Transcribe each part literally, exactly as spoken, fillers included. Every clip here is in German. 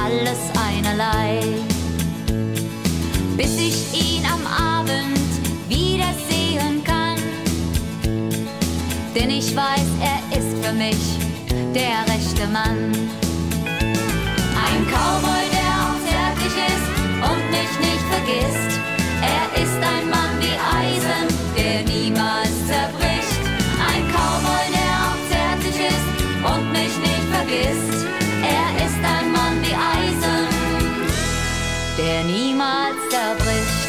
alles einerlei. Bis ich ihn am Abend wiedersehen kann. Denn ich weiß, er ist für mich der rechte Mann. Ein Cowboy, der auch zärtlich ist und mich nicht vergisst. Er ist ein Mann wie Eisen, der niemals zerbricht. Ein Cowboy, der auch zärtlich ist und mich nicht vergisst. Er ist ein Mann wie Eisen, der niemals zerbricht.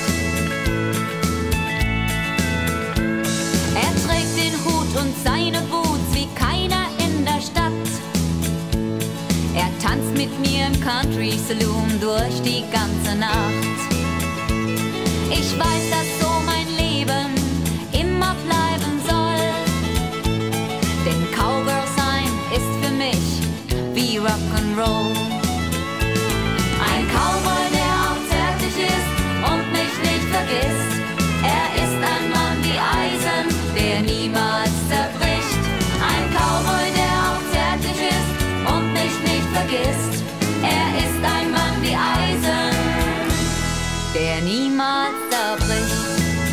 Er trägt den Hut und seine Boots wie keiner in der Stadt. Er tanzt mit mir im Country Saloon durch die ganze Nacht. Ich weiß, dass so mein Leben immer bleiben soll. Denn Cowgirl sein ist für mich wie Rock'n'Roll. Ein Cowboy, der auch zärtlich ist und mich nicht vergisst. Er ist ein Mann wie Eisen, der niemals zerbricht. Ein Cowboy, der auch zärtlich ist und mich nicht vergisst. Er ist ein Mann wie Eisen, der niemals zerbricht.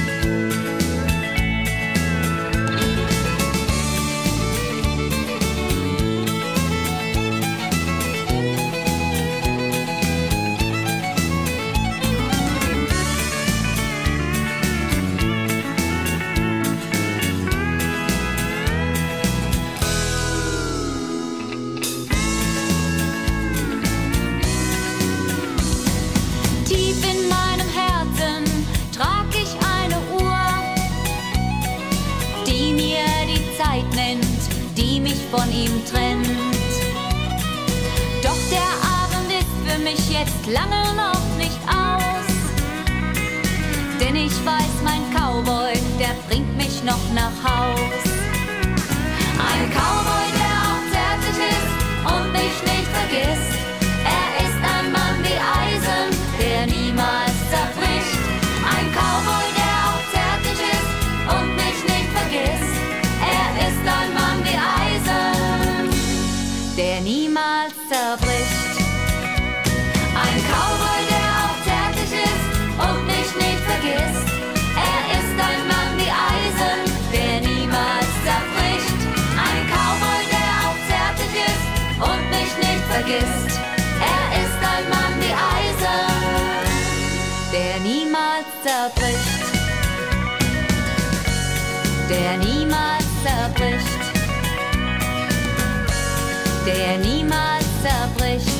Die mich von ihm trennt. Doch der Abend ist für mich jetzt lange noch nicht aus. Denn ich weiß, mein Cowboy, der bringt mich noch nach Haus. Ein Cowboy, der auch zärtlich ist und mich nicht vergisst. Er ist ein Mann wie Eisen, der niemals zerbricht. Ein Cowboy, der auch zärtlich ist und mich nicht vergisst. Er ist ein Mann wie Eisen, der niemals zerbricht. Ein Cowboy, der auch zärtlich ist und mich nicht vergisst. Er ist ein Mann wie Eisen, der niemals zerbricht. Ein Cowboy, der auch zärtlich ist und mich nicht vergisst. Er ist ein Mann wie Eisen, der niemals zerbricht. Der niemals zerbricht, der niemals zerbricht.